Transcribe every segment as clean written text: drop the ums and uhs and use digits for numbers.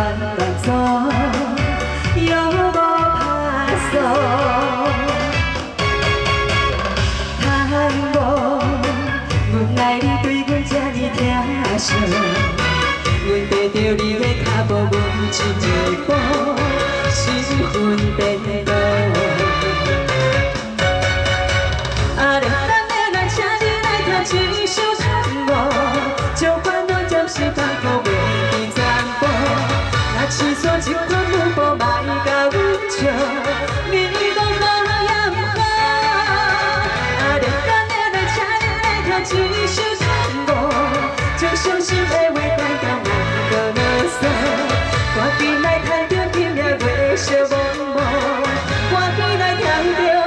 乱走，永无拍索。叹无，阮爱你对阮这呢疼惜，阮爬着你的脚步，阮一步身份颠倒。啊，连等的来，请你来听一首唱歌，将烦恼暂时放乎袂记全部。若试错一款舞步，莫甲阮笑，你讲好也毋好。啊，连等的来，请你来听一首唱歌，将伤心的话带到万个啰嗦。赶紧来趁着今夜月色茫茫，赶紧来听着。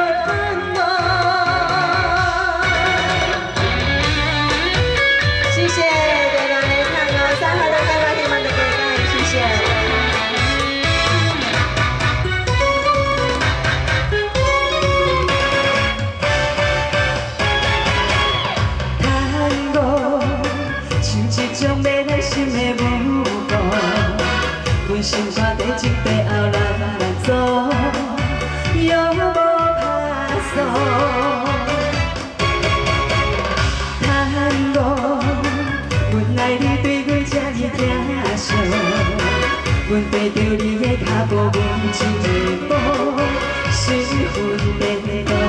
心肝地前地后难走，永无拍索。叹无，阮爱你对阮这呢疼惜，阮爬着你的脚步，阮一步身份颠倒。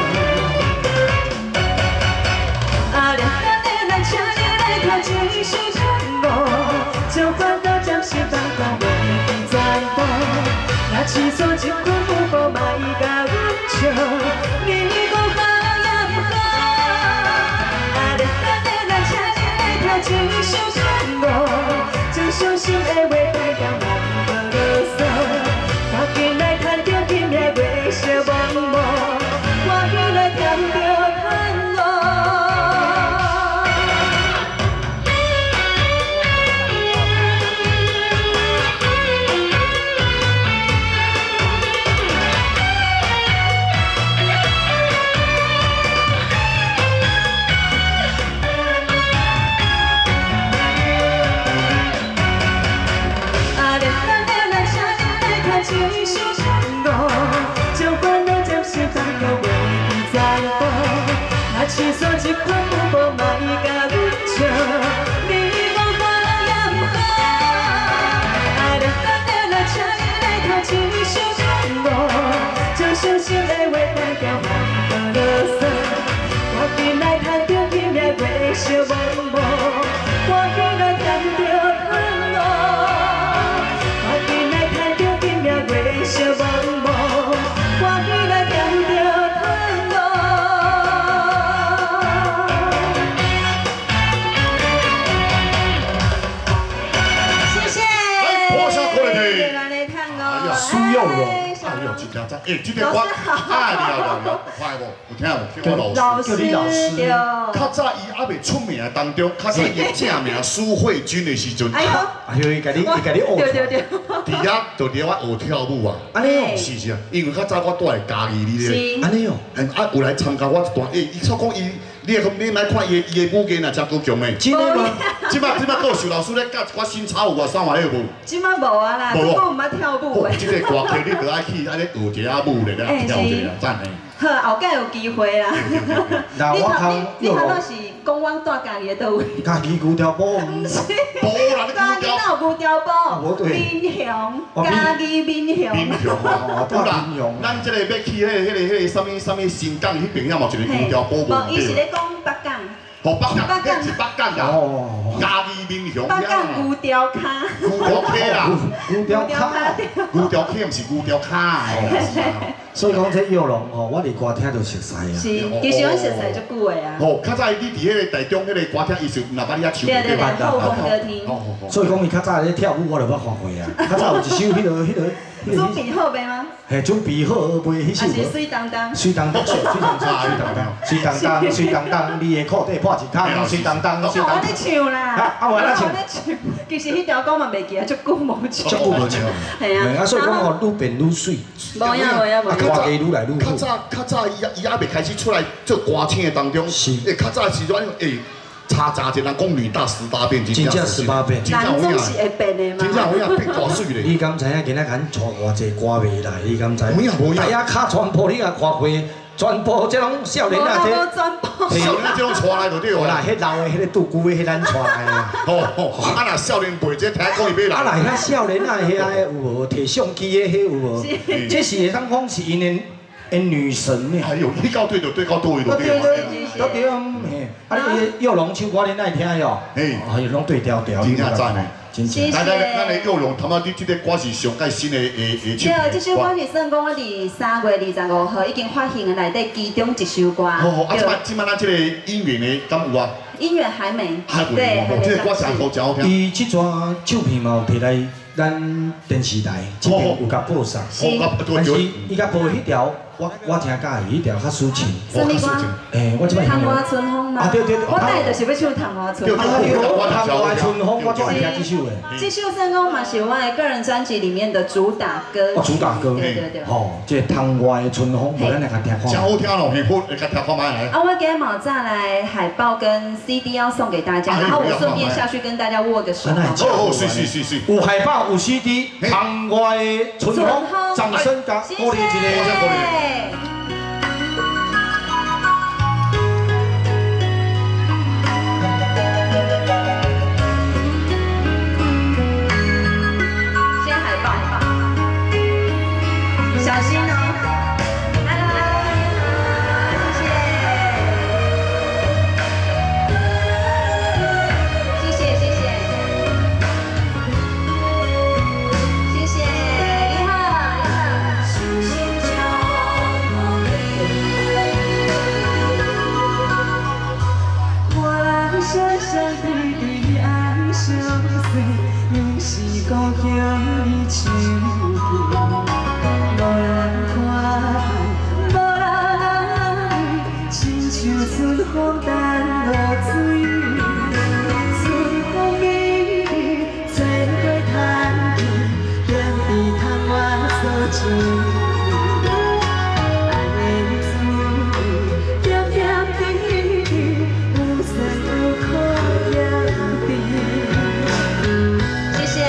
啊，连等的来，请你来听一首唱歌，将烦恼暂时放下。 若试错一款舞步，莫甲阮笑，你讲好也毋好。啊，连等的来，请你来听一首唱歌，将伤心的话带到万个啰嗦。赶紧来趁着今夜月色茫茫，赶紧来听着叹落。 一首唱歌，将烦恼暂时放到袂记全部。若试错一款舞步，莫甲阮笑，你讲好也毋好。啊，连等的来，请你来听一首唱歌，将伤心的话带到万个啰嗦。赶紧来趁着今夜月色茫茫，赶紧来听着叹落。 小茫茫，赶紧来听着叹落。谢谢。 我想过来听。 哎呀， 需要咯。哎呦，真正真，哎，这个我哎了，快无？有听无？叫我老师，叫你老师。较早伊还未出名当中，较早伊正名苏慧君的时阵，哎呦，伊甲你学。 对。 伫遐就伫遐学跳舞啊！ 安尼哦， 是啊，因为较早我住在嘉义哩咧， 安尼哦， 啊有来参加我一段，伊说讲伊，你来看伊的舞艺若真够强的。真的吗？即摆还有徐老师咧教我新草舞啊，啥玩意无？ 即摆无啊啦，我毋捌跳舞诶。 即个歌曲你着爱去安尼学一下舞咧，跳一下，赞诶。 好，后盖有机会啦。你头都是讲阮住家己诶倒位？ 家己牛条埔，无啦， 家己哪有牛条埔？民雄，家己民雄。 民雄哦，有啦，咱即个要去迄个什么新港迄边，也嘛一个牛条埔无？ 无，伊是咧讲北港。 哦，北港，迄是北港啊！嘉义民雄。 北港牛条卡。 牛条卡啦，牛条卡，牛条卡毋是牛条卡哦。 所以讲这药龙吼，我哋歌听就熟悉啊。 是，其实阮熟悉足久的啊。 哦，较早你伫迄个台中迄个歌厅，伊是若捌你遐唱对对对，后宫歌厅。 所以讲伊较早咧跳舞，我就捌看过啊。较早有一首迄个。 准备好未吗？ 嘿，准备好未？迄首。 还是水当当？ 水当当，水当当，水当当，你的裤底破一空，水当当，水当当。 我咧唱啦， 我咧唱。 其实迄条歌嘛袂记啊，足久无唱。 足久无唱。 系啊。 啊，所以讲吼，愈变愈水。 无呀无呀无呀。 歌艺愈来愈好。 较早伊还袂开始出来做歌星的当中，较早时阵诶。 差一人讲女大18变， 真正18变， 男总是会变的嘛。 真正有影变大水咧。 你敢知影今仔咱带偌济歌迷来？你敢知？ 有影无影？ 大家卡全部你也看过，全部这种少年啊，这少年这种带来就对啦。 啦。 迄老的、迄个拄久的，迄咱带来啦。 哦，啊若少年辈这听讲伊要来。 啊来，遐少年啊，遐有无摕相机的，迄有无？这是会当讲是因的女神呢。 哎呦，你到对就对到对就对。 都对嘿，啊你幼龙唱歌你爱听哟？嘿，哎呦，拢对调调。 真正赞呢。 真来，咱的幼龙，他妈你这个歌是上届新的对，这首歌是算讲我伫3月25号已经发行的内底其中一首歌。 哦，啊，即摆咱这个音乐呢，敢有啊？ 音乐还没。 对，这个歌真好，真好听。 伊这张唱片嘛有摕来咱电视台这边有甲播送，但是伊甲播迄条。我真介意，迄条较抒情。 什么歌？ 我即摆昙花春风嘛。对，我等下就是要唱昙花春风。 昙花春风，我最爱听这首的。 这首算讲嘛是我的个人专辑里面的主打歌。 主打歌。 对。 吼，这昙花的春风，咱来甲听看。 真好听咯，幸福，来甲听看卖来。 啊，我今日嘛再来海报跟 CD 要送给大家，然后我顺便下去跟大家握个手。 哦，是。 有海报，有 CD， 昙花的春风，掌声甲鼓励一下。 小心哦 ，Hello， 谢谢，谢谢，你好。我想象对爱相随，永是故乡的树。无人看，无人亲像春风淡落水，春风美丽，吹过叹气，点滴窗外所见。爱的滋味，点点滴滴，有酸有苦也甜。谢谢。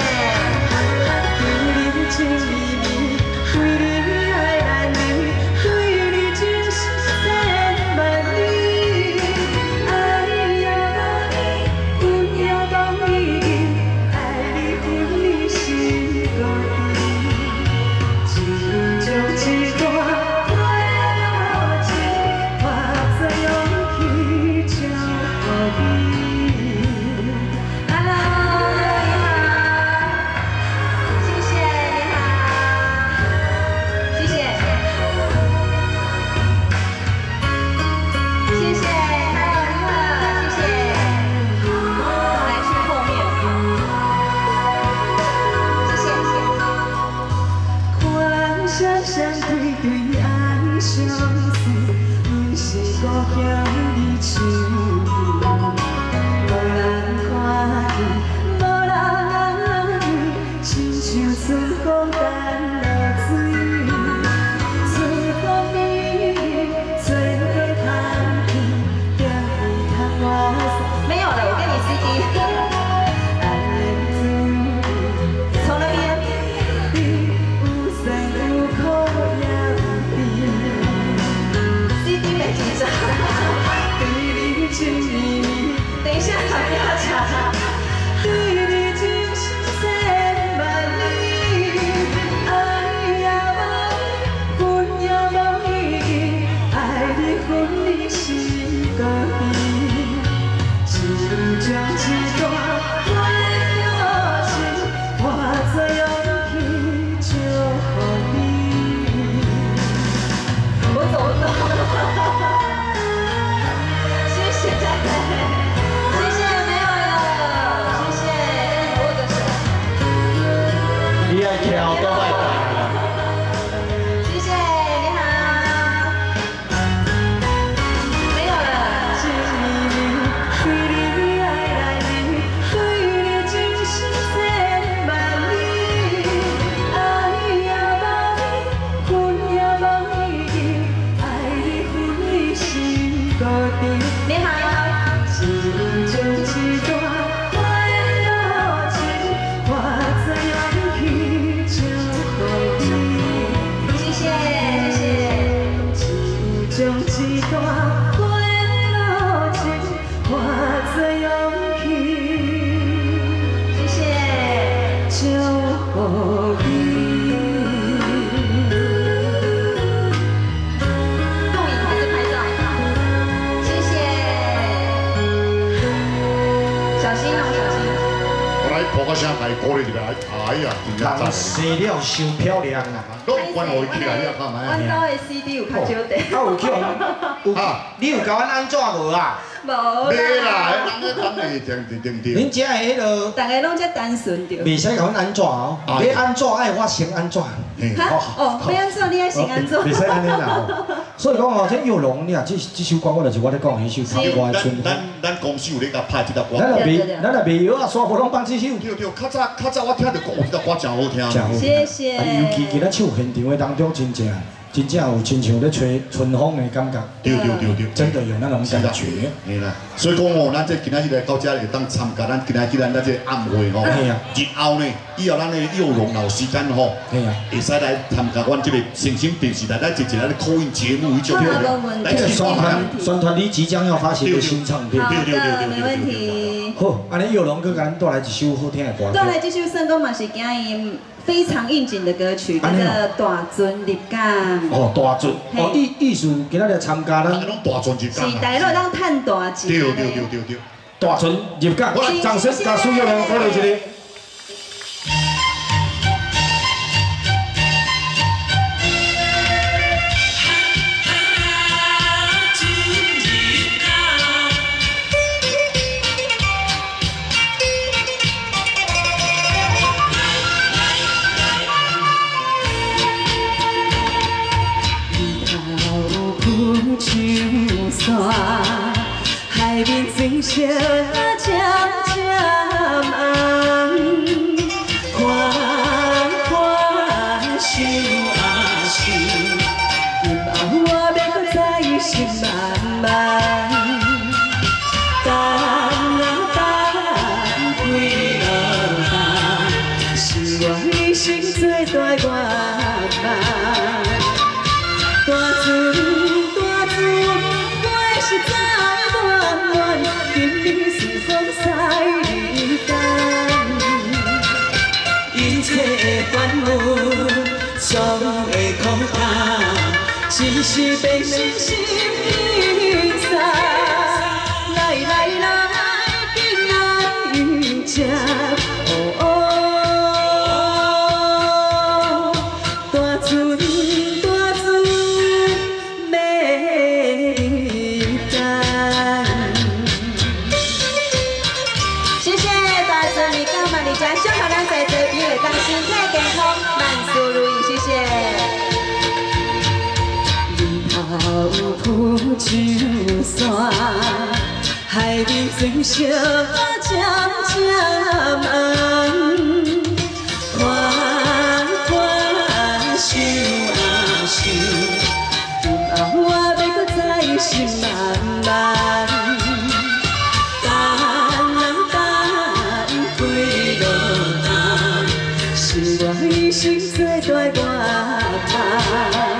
大回路程，化作勇气。谢谢，祝福你。录影还是拍照？谢谢，小心哦，小心。 我来播个声，来鼓励一下。哎呀，真正人生了伤漂亮啊！ 拢关我起来，你看卖。 阮兜的 CD 有较少地。 啊有去有你有甲阮安怎无啊？ 无啦。 没啦，人会定。 恁遮的迄落， 大家拢遮单纯着。 袂使甲阮安怎哦？要安怎爱我先安怎？ 哈哦，要安怎你爱先安怎？ 袂使安尼啦。所以讲哦，这幼龙，你啊，这首歌我就是我咧讲迄首《我的春风》。咱公司有咧甲拍这条歌。 咱若袂摇啊，煞无拢放这首。 对，较早我听着讲，有这条歌真好听。 谢谢。 尤其今仔唱现场的当中，真正有亲像咧吹春风的感觉。 对， 真的有那种感觉。 嘿啦，所以讲哦，咱这今仔日来到遮会当参加咱今仔咱这暗会吼。 嘿啊。 日后呢，以后咱的幼龙有时间吼， 嘿啊， 会使来参加阮这个星星电视台，咱一个口音节目，迄种这个宣传你即将要发行的新唱片。 对，没问题。 好，安尼幼龙佮咱带来一首好听的歌。 带来这首算讲嘛是今日非常应景的歌曲，叫做《大船入港》。 哦，大船，哦，意思今仔日参加咱。 拢大船入港。 是，大家都当趁大钱。 对。 大船入港，掌声甲所有人鼓励一下。 海面水声渐渐暗，看想啊想，今后我要搁再心慢慢，等几落冬，是我一生最大愿望。大船。总会空谈，只是被心心印上。来，今仔遇见，大船美淡。谢谢大船入港万里江，祝福咱在座朋友会当身体健康，万事如意。日头浮上山，海面水声渐渐暗，看想啊想，今后我要搁再心慢慢，等几落冬，是我一生最大愿望。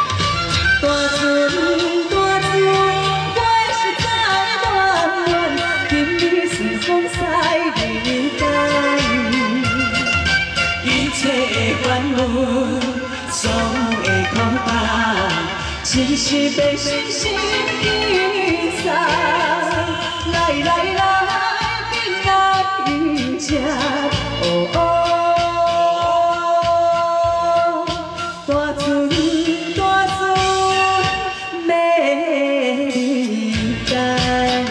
总会空白，只是被心心印上。来，今仔遇见，大船美淡。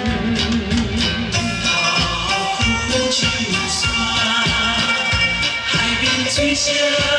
海面水声。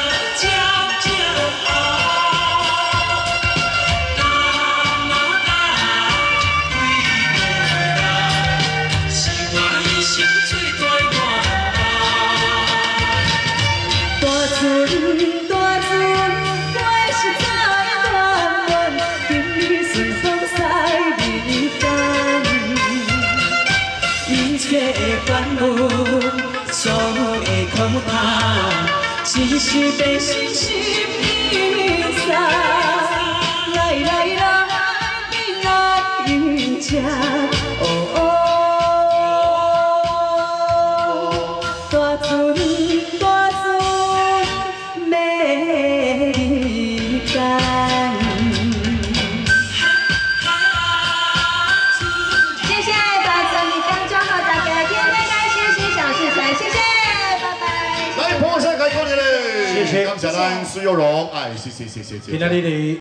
总会空白，只是被心心印上。来，今仔咱苏有荣，哎，谢谢。 今仔日